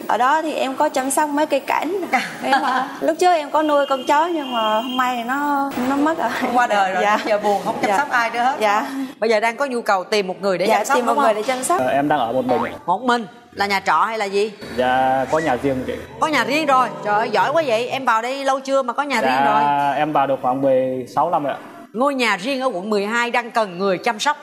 Ở đó thì em có chăm sóc mấy cây cảnh. Lúc trước em có nuôi con chó nhưng mà hôm nay thì nó mất rồi. Qua đời rồi. Dạ. Giờ buồn không chăm sóc ai nữa hết. Dạ. Bây giờ đang có nhu cầu tìm một người để chăm sóc, tìm một người để chăm sóc. Em đang ở một mình. Một mình là nhà trọ hay là gì? Dạ có nhà riêng chị. Có nhà riêng rồi. Trời ơi giỏi quá vậy. Em vào đây lâu chưa mà có nhà riêng rồi? Em vào được khoảng 16 năm rồi ạ. Ngôi nhà riêng ở quận 12 đang cần người chăm sóc.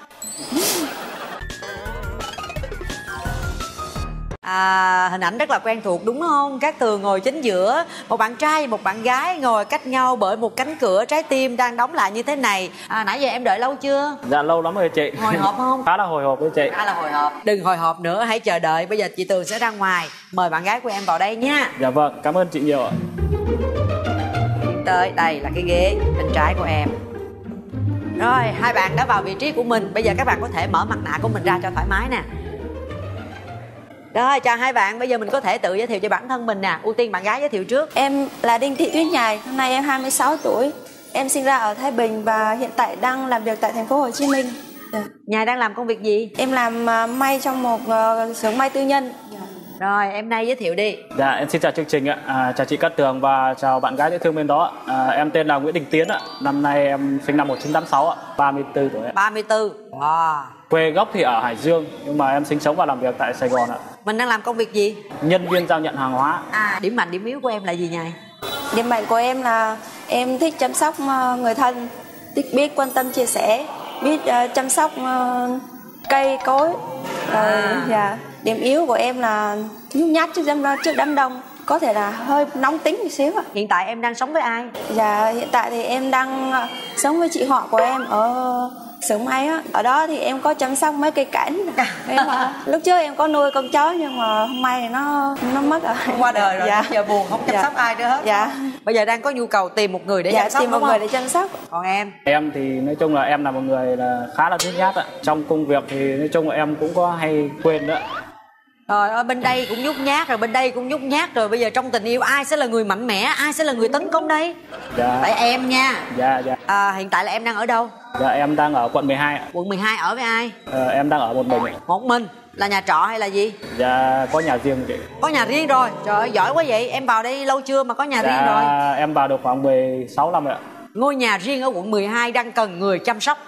Hình ảnh rất là quen thuộc đúng không? Cát Tường ngồi chính giữa, một bạn trai một bạn gái ngồi cách nhau bởi một cánh cửa trái tim đang đóng lại như thế này. Nãy giờ em đợi lâu chưa? Dạ lâu lắm rồi chị. Hồi hộp không? Khá là hồi hộp với chị. Khá là hồi hộp. Đừng hồi hộp nữa, hãy chờ đợi. Bây giờ chị Tường sẽ ra ngoài mời bạn gái của em vào đây nha. Dạ vâng, cảm ơn chị nhiều ạ. Tới đây là cái ghế bên trái của em. Rồi, hai bạn đã vào vị trí của mình. Bây giờ các bạn có thể mở mặt nạ của mình ra cho thoải mái nè. Rồi, chào hai bạn. Bây giờ mình có thể tự giới thiệu cho bản thân mình nè. Ưu tiên bạn gái giới thiệu trước. Em là Đinh Thị Tuyết Nhài, hôm nay em 26 tuổi. Em sinh ra ở Thái Bình và hiện tại đang làm việc tại thành phố Hồ Chí Minh. Nhài đang làm công việc gì? Em làm may trong một xưởng may tư nhân. Rồi, em nay giới thiệu đi. Dạ, em xin chào chương trình ạ. Chào chị Cát Tường và chào bạn gái dễ thương bên đó. Em tên là Nguyễn Đình Tiến ạ. Năm nay em sinh năm 1986 ạ, 34 tuổi ạ. 34. Wow. Quê gốc thì ở Hải Dương nhưng mà em sinh sống và làm việc tại Sài Gòn ạ. Mình đang làm công việc gì? Nhân viên giao nhận hàng hóa. Điểm mạnh điểm yếu của em là gì Nhài? Điểm mạnh của em là em thích chăm sóc người thân, thích biết quan tâm chia sẻ, biết chăm sóc cây cối. Dạ. Điểm yếu của em là nhút nhát trước đám đông, có thể là hơi nóng tính một xíu ạ. Hiện tại em đang sống với ai? Dạ, hiện tại thì em đang sống với chị họ của em ở xưởng may á. Ở đó thì em có chăm sóc mấy cây cảnh. Lúc trước em có nuôi con chó nhưng mà hôm nay thì nó mất rồi. Qua đời rồi. Dạ. Giờ buồn không chăm sóc ai nữa hết. Dạ. Bây giờ đang có nhu cầu tìm một người để chăm sóc, tìm một người để chăm sóc. Còn em? Em thì nói chung là em là một người là khá là nhút nhát ạ. Trong công việc thì nói chung là em cũng có hay quên nữa. Rồi ở bên đây cũng nhút nhát rồi, bên đây cũng nhút nhát rồi. Bây giờ trong tình yêu ai sẽ là người mạnh mẽ, ai sẽ là người tấn công đây? Dạ. Tại em nha. Dạ. Hiện tại là em đang ở đâu? Dạ em đang ở quận 12 ạ. Quận 12 ở với ai? Em đang ở một mình. Một mình? Là nhà trọ hay là gì? Dạ có nhà riêng chị. Có nhà riêng rồi. Trời ơi giỏi quá vậy. Em vào đây lâu chưa mà có nhà riêng rồi? Em vào được khoảng 16 năm rồi ạ. Ngôi nhà riêng ở quận 12 đang cần người chăm sóc.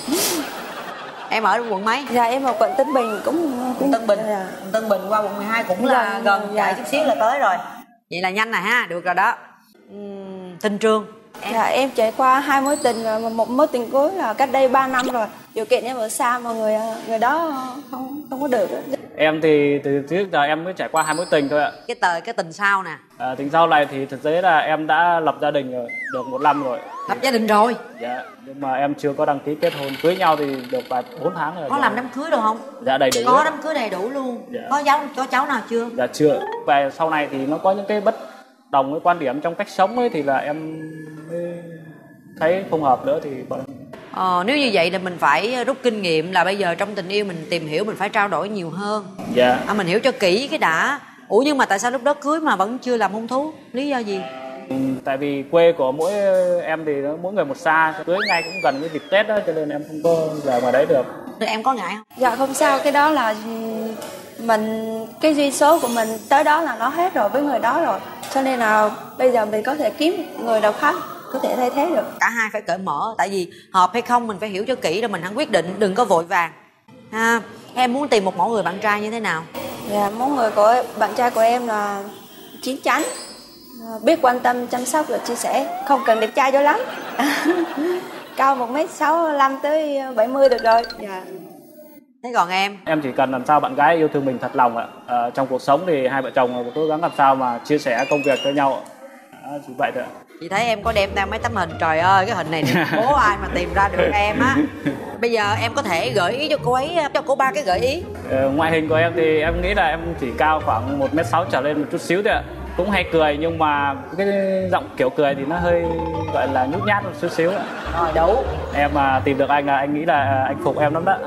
Em ở quận mấy? Dạ em ở quận Tân Bình cũng Tân Bình. Dạ. Tân Bình qua quận 12 cũng là gần, chạy chút xíu là tới rồi. Vậy là nhanh này ha, được rồi đó. Tình trường. Dạ em trải qua 2 mối tình rồi, một mối tình cuối là cách đây 3 năm rồi. Điều kiện em ở xa mà người đó không có được. Em thì từ trước giờ em mới trải qua 2 mối tình thôi ạ. Cái tình sau nè. Tình sau này thì thực tế là em đã lập gia đình rồi, được 1 năm rồi. Lập gia đình rồi? Dạ, nhưng mà em chưa có đăng ký kết hôn. Cưới nhau thì được vài 4 tháng rồi. Có làm đám cưới được không? Dạ đầy đủ. Có đám cưới đầy đủ luôn. Dạ. Có cháu nào chưa? Dạ chưa. Và sau này thì nó có những cái bất đồng cái quan điểm trong cách sống ấy thì là em thấy không hợp nữa thì Nếu như vậy là mình phải rút kinh nghiệm là bây giờ trong tình yêu mình tìm hiểu, mình phải trao đổi nhiều hơn. Dạ. Mình hiểu cho kỹ cái đã. Ủa nhưng mà tại sao lúc đó cưới mà vẫn chưa làm hôn thú? Lý do gì? Tại vì quê của mỗi em thì mỗi người một xa, cưới ngay cũng gần cái dịp Tết đó cho nên em không có vào ngoài đấy được. Em có ngại không? Dạ không sao, cái đó là cái duy số của mình tới đó là nó hết rồi với người đó rồi. Cho nên là bây giờ mình có thể kiếm người nào khác có thể thay thế được. Cả hai phải cởi mở, tại vì hợp hay không mình phải hiểu cho kỹ rồi mình hẳn quyết định, đừng có vội vàng. Em muốn tìm một mẫu người bạn trai như thế nào? Dạ, mẫu người của bạn trai của em là chín chắn, biết quan tâm, chăm sóc và chia sẻ, không cần đẹp trai cho lắm. Cao 1m65 tới 70 được rồi. Dạ. Thế còn em? Em chỉ cần làm sao bạn gái yêu thương mình thật lòng ạ. Trong cuộc sống thì hai vợ chồng cố gắng làm sao mà chia sẻ công việc với nhau. Chỉ vậy thôi ạ. Chị thấy em có đem theo mấy tấm hình, trời ơi cái hình này bố ai mà tìm ra được em á. Bây giờ em có thể gợi ý cho cô ấy, cho cô 3 cái gợi ý. Ngoại hình của em thì em nghĩ là em chỉ cao khoảng 1m6 trở lên một chút xíu thôi ạ. Cũng hay cười nhưng mà cái giọng kiểu cười thì nó hơi gọi là nhút nhát một chút xíu ạ. Rồi đủ. Em mà tìm được anh là anh nghĩ là anh phục em lắm đó.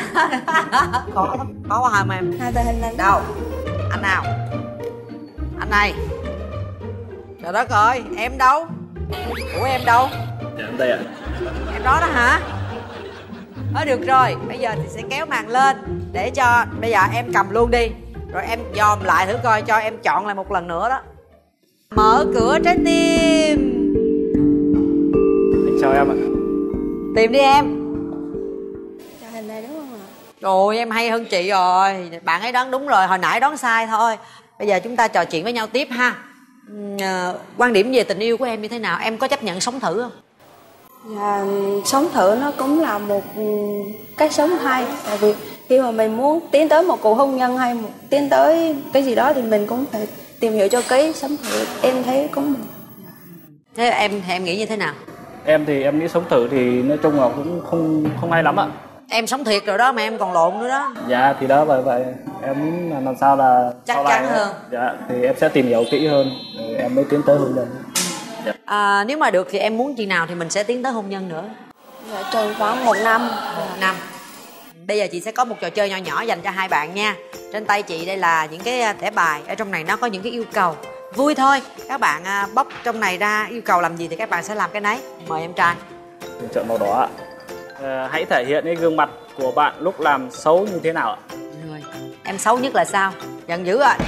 Có hả em? Hai tờ hình này đâu? Anh nào? Anh này. Trời đất ơi, em đâu? Ủa em đâu? Dạ em đây ạ. Em đó đó hả? Được rồi, bây giờ thì sẽ kéo màn lên để cho bây giờ em cầm luôn đi. Rồi em dòm lại thử coi, cho em chọn lại một lần nữa đó. Mở cửa trái tim. Anh chào em ạ. Tìm đi em. Hình này đúng không ạ? Rồi em hay hơn chị rồi. Bạn ấy đoán đúng rồi, hồi nãy đoán sai thôi. Bây giờ chúng ta trò chuyện với nhau tiếp ha. Quan điểm về tình yêu của em như thế nào? Em có chấp nhận sống thử không? Dạ, sống thử nó cũng là một cách sống hay. Tại vì khi mà mình muốn tiến tới một cuộc hôn nhân hay tiến tới cái gì đó thì mình cũng phải tìm hiểu cho kỹ, sống thử. Em thấy cũng... Thế em nghĩ như thế nào? Em thì em nghĩ sống thử thì nói chung là cũng không hay lắm ạ. Em sống thiệt rồi đó mà em còn lộn nữa đó. Dạ thì đó, vậy em muốn là làm sao là chắc sau chắn này, hơn. dạ thì em sẽ tìm hiểu kỹ hơn rồi em mới tiến tới hôn nhân. Dạ. Nếu mà được thì em muốn chị nào thì mình sẽ tiến tới hôn nhân nữa? Dạ, chừng khoảng 1 năm. 1 năm. Bây giờ chị sẽ có một trò chơi nhỏ nhỏ dành cho hai bạn nha. Trên tay chị đây là những cái thẻ bài. Ở trong này nó có những cái yêu cầu vui thôi. Các bạn bóc trong này ra yêu cầu làm gì thì các bạn sẽ làm cái nấy. Mời em trai. Mình chọn màu đỏ ạ. Hãy thể hiện cái gương mặt của bạn lúc làm xấu như thế nào ạ? Rồi. Em xấu nhất là sao? Giận dữ rồi.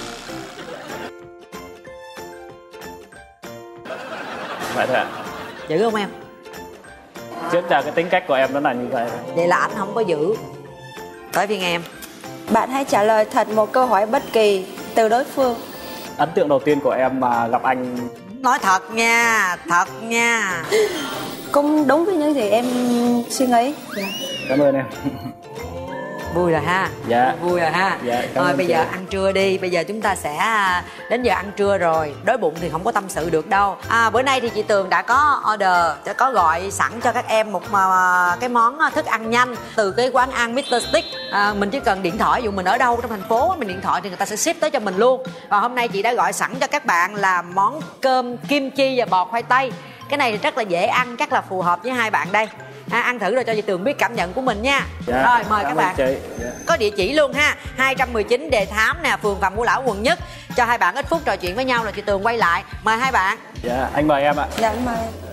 Vậy thôi ạ. Dữ không em? Trước giờ cái tính cách của em nó là như vậy. Vậy là anh không có dữ. Tới phiên em. Bạn hãy trả lời thật một câu hỏi bất kỳ từ đối phương. Ấn tượng đầu tiên của em mà gặp anh. Nói thật nha, thật nha. Cũng đúng với những gì em suy nghĩ. Dạ. Cảm ơn em. Vui rồi ha. Dạ. Vui rồi ha. Dạ, Thôi bây chị. giờ ăn trưa đi. Bây giờ chúng ta sẽ đến giờ ăn trưa rồi. Đói bụng thì không có tâm sự được đâu. Bữa nay thì chị Tường đã có order, đã có gọi sẵn cho các em một cái món thức ăn nhanh từ cái quán ăn Mr. Stick. Mình chỉ cần điện thoại, dù mình ở đâu trong thành phố mình điện thoại thì người ta sẽ ship tới cho mình luôn. Và hôm nay chị đã gọi sẵn cho các bạn là món cơm kim chi và bò khoai tây. Cái này thì rất là dễ ăn, chắc là phù hợp với hai bạn đây. Ăn thử rồi cho chị Tường biết cảm nhận của mình nha. Dạ, rồi mời các bạn. Dạ. Có địa chỉ luôn ha, 219 Đề Thám nè, phường Phạm Ngũ Lão, quận Nhất. Cho hai bạn ít phút trò chuyện với nhau rồi chị Tường quay lại. Mời hai bạn. Dạ, anh mời em ạ. Dạ, mời.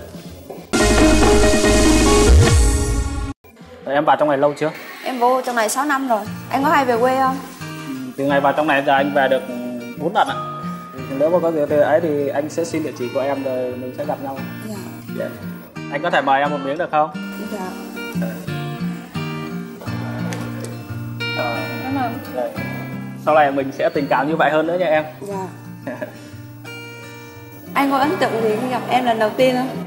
Em vào trong này lâu chưa? Em vô trong này 6 năm rồi. Anh có hay về quê không? Từ ngày vào trong này giờ anh về được 4 lần ạ. Nếu mà có gì thì ấy thì anh sẽ xin địa chỉ của em rồi mình sẽ gặp nhau. Dạ. Dạ. Anh có thể mời em một miếng được không? Dạ. Cảm ơn. Rồi. Sau này mình sẽ tình cảm như vậy hơn nữa nha em. Dạ. Anh có ấn tượng gì khi gặp em lần đầu tiên không?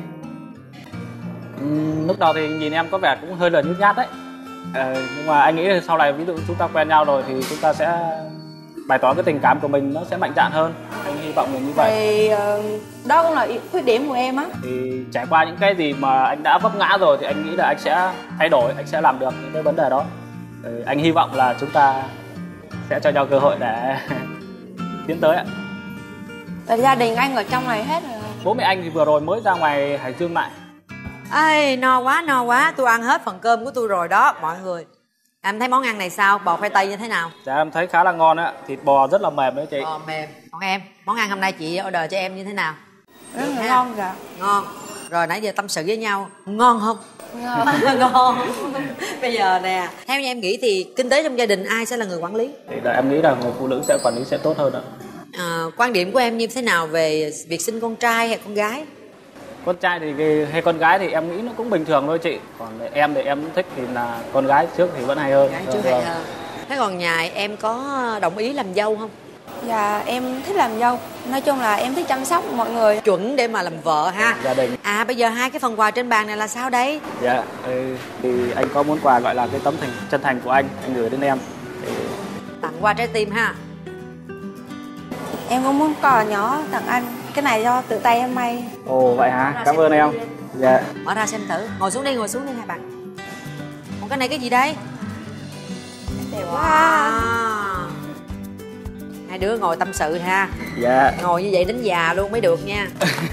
Lúc đầu thì nhìn em có vẻ cũng hơi là nhút nhát đấy. Nhưng mà anh nghĩ là sau này ví dụ chúng ta quen nhau rồi thì chúng ta sẽ bày tỏ cái tình cảm của mình nó sẽ mạnh dạn hơn. Anh hy vọng là như vậy. Thì đó cũng là khuyết điểm của em á. Thì trải qua những cái gì mà anh đã vấp ngã rồi thì anh nghĩ là anh sẽ thay đổi, anh sẽ làm được những cái vấn đề đó. Anh hy vọng là chúng ta sẽ cho nhau cơ hội để tiến tới ạ. Và gia đình anh ở trong này hết rồi. Bố mẹ anh thì vừa rồi mới ra ngoài Hải Dương lại. Ê, no quá, tôi ăn hết phần cơm của tôi rồi đó mọi người. Em thấy món ăn này sao? Bò khoai tây như thế nào? Dạ em thấy khá là ngon á, thịt bò rất là mềm đấy chị. Bò mềm. Còn em, món ăn hôm nay chị order cho em như thế nào? Rất là ngon dạ. Ngon. Rồi nãy giờ tâm sự với nhau, ngon không? Ngon. Ngon. Bây giờ nè, theo như em nghĩ thì kinh tế trong gia đình ai sẽ là người quản lý? Thì em nghĩ là người phụ nữ sẽ quản lý sẽ tốt hơn ạ. Quan điểm của em như thế nào về việc sinh con trai hay con gái? Con trai thì hay con gái thì em nghĩ nó cũng bình thường thôi chị. Còn em thì em thích thì là con gái trước thì vẫn hay hơn. Gái trước hay hơn. Thế còn nhà em có đồng ý làm dâu không? Dạ em thích làm dâu. Nói chung là em thích chăm sóc mọi người. Chuẩn để mà làm vợ ha. Gia đình. Bây giờ hai cái phần quà trên bàn này là sao đấy? Dạ thì anh có món quà gọi là cái tấm chân thành của anh gửi đến em. Tặng qua trái tim ha. Em có muốn quà nhỏ tặng anh. Cái này do tự tay em may. Ồ vậy hả? Cảm ơn em. Dạ. Mở ra xem thử. Ngồi xuống đi hai bạn. Còn cái này cái gì đây? Đẹp quá. Hai đứa ngồi tâm sự ha. Dạ. Ngồi như vậy đến già luôn mới được nha.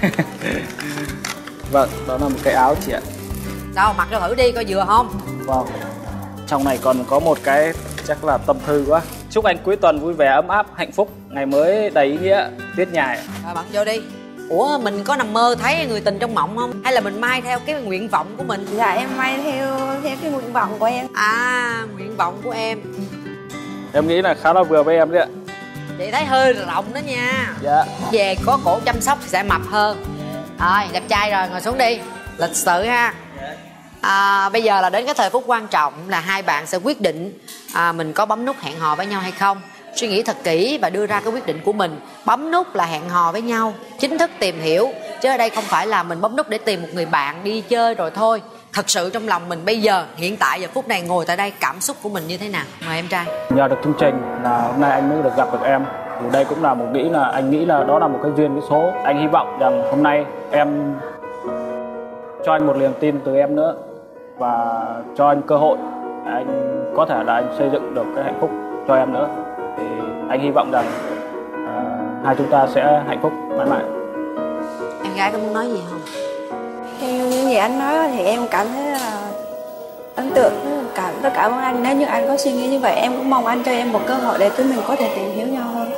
Vâng, đó là một cái áo chị ạ. Đâu, mặc cho thử đi coi vừa không? Wow. Trong này còn có một cái chắc là tâm thư quá. Chúc anh cuối tuần vui vẻ, ấm áp, hạnh phúc, ngày mới đầy ý nghĩa, tuyết nhài. Rồi bận vô đi. Ủa mình có nằm mơ thấy người tình trong mộng không? Hay là mình mai theo cái nguyện vọng của mình? Dạ em may theo cái nguyện vọng của em. Nguyện vọng của em. Em nghĩ là khá là vừa với em đấy ạ. Chị thấy hơi rộng đó nha. Dạ. Về có cổ chăm sóc thì sẽ mập hơn. Rồi, đẹp trai rồi, ngồi xuống đi. Lịch sự ha. Bây giờ là đến cái thời phút quan trọng là hai bạn sẽ quyết định mình có bấm nút hẹn hò với nhau hay không. Suy nghĩ thật kỹ và đưa ra cái quyết định của mình. Bấm nút là hẹn hò với nhau, chính thức tìm hiểu. Chứ ở đây không phải là mình bấm nút để tìm một người bạn đi chơi rồi thôi. Thật sự trong lòng mình bây giờ, hiện tại giờ phút này ngồi tại đây, cảm xúc của mình như thế nào? Mời em trai. Nhờ được chương trình là hôm nay anh mới được gặp được em. Thì đây cũng là một anh nghĩ là đó là một cái duyên cái số. Anh hy vọng rằng hôm nay em cho anh một niềm tin từ em nữa và cho anh cơ hội để anh có thể là anh xây dựng được cái hạnh phúc cho em nữa. Thì anh hy vọng rằng hai chúng ta sẽ hạnh phúc mãi mãi. Em gái có muốn nói gì không? Theo những gì anh nói thì em cảm thấy là ấn tượng, rất cảm ơn anh. Nếu như anh có suy nghĩ như vậy, em cũng mong anh cho em một cơ hội để tụi mình có thể tìm hiểu nhau hơn.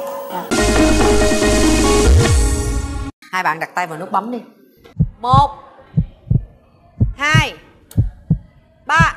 Hai bạn đặt tay vào nút bấm đi. 1 2 3.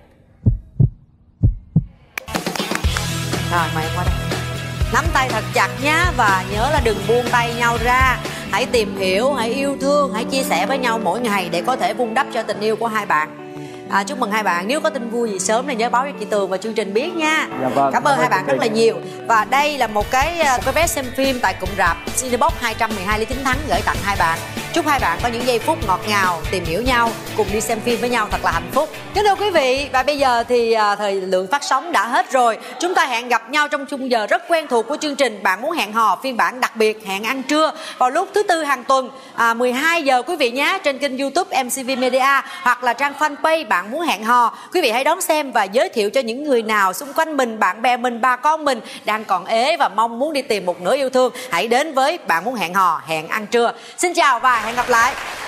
Rồi mời em qua đây. Nắm tay thật chặt nhá. Và nhớ là đừng buông tay nhau ra. Hãy tìm hiểu, hãy yêu thương, hãy chia sẻ với nhau mỗi ngày để có thể vun đắp cho tình yêu của hai bạn. Chúc mừng hai bạn. Nếu có tin vui gì sớm thì nhớ báo cho chị Tường và chương trình biết nha. Dạ vâng, cảm ơn hai bạn rất là nhiều. Và đây là một cái vé xem phim tại cụm rạp Cinebox 212 Lý Chính Thắng gửi tặng hai bạn. Chúc hai bạn có những giây phút ngọt ngào, tìm hiểu nhau, cùng đi xem phim với nhau thật là hạnh phúc. Kính thưa quý vị, và bây giờ thì thời lượng phát sóng đã hết rồi. Chúng ta hẹn gặp nhau trong khung giờ rất quen thuộc của chương trình Bạn Muốn Hẹn Hò phiên bản đặc biệt hẹn ăn trưa vào lúc thứ Tư hàng tuần 12 giờ quý vị nhé, trên kênh YouTube MCV Media hoặc là trang fanpage Bạn Muốn Hẹn Hò. Quý vị hãy đón xem và giới thiệu cho những người nào xung quanh mình, bạn bè mình, bà con mình đang còn ế và mong muốn đi tìm một nửa yêu thương. Hãy đến với Bạn Muốn Hẹn Hò hẹn ăn trưa. Xin chào và hẹn gặp lại.